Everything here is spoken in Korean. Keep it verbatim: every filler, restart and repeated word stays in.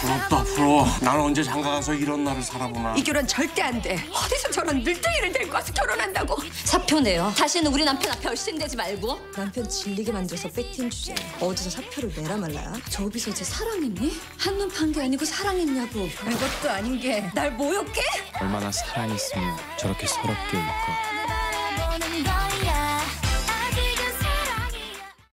부럽다 부러워. 난 언제 장가가서 이런 날을 살아보나. 이 결혼 절대 안 돼. 어디서 저런 늘덩이를 데리고 와서 결혼한다고. 사표 내요. 다시는 우리 남편 앞에 얼씬대지 말고. 남편 질리게 만들어서 백팀 주제. 어디서 사표를 내라 말라야. 저 비서제 사랑했니? 한눈 판 게 아니고 사랑했냐고. 별것도 아닌 게 날 모욕해? 얼마나 사랑했으면 저렇게 서럽게 울까.